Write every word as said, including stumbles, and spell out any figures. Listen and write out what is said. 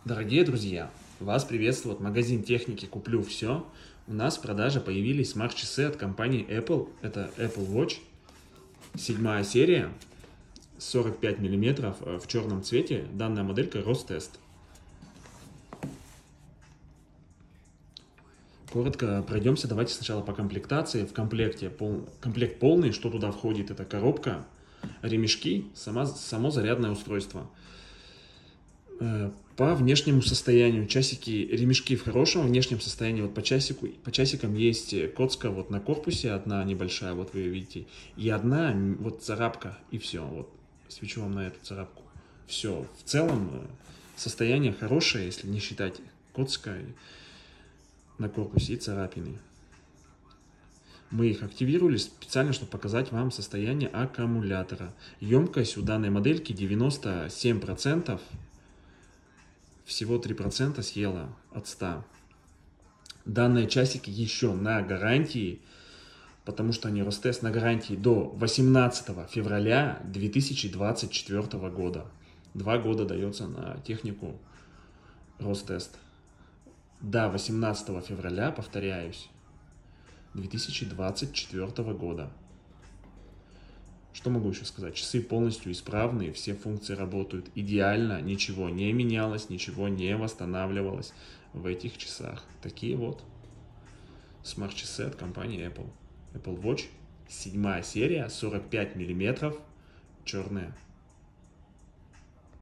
Дорогие друзья, вас приветствует магазин техники «Куплю все». У нас в продаже появились смарт-часы от компании Apple. Это Apple Watch, седьмая серия, сорок пять миллиметров в черном цвете. Данная моделька Ростест. Коротко пройдемся. Давайте сначала по комплектации. В комплекте пол... комплект полный. Что туда входит? Это коробка, ремешки, сама... само зарядное устройство. По внешнему состоянию часики, ремешки в хорошем внешнем состоянии. Вот по часику, по часикам есть коцка вот на корпусе, одна небольшая, вот вы ее видите, и одна вот царапка, и все. Вот свечу вам на эту царапку. Все. В целом состояние хорошее, если не считать коцка на корпусе и царапины. Мы их активировали специально, чтобы показать вам состояние аккумулятора. Емкость у данной модельки девяносто семь процентов. Всего три процента съела от ста. Данные часики еще на гарантии, потому что они Ростест на гарантии до восемнадцатого февраля две тысячи двадцать четвёртого года. Два года дается на технику Ростест. До восемнадцатого февраля, повторяюсь, две тысячи двадцать четвёртого года. Что могу еще сказать? Часы полностью исправные, все функции работают идеально, ничего не менялось, ничего не восстанавливалось в этих часах. Такие вот смарт-часы от компании Apple. Apple Watch, седьмая серия, сорок пять миллиметров, черная.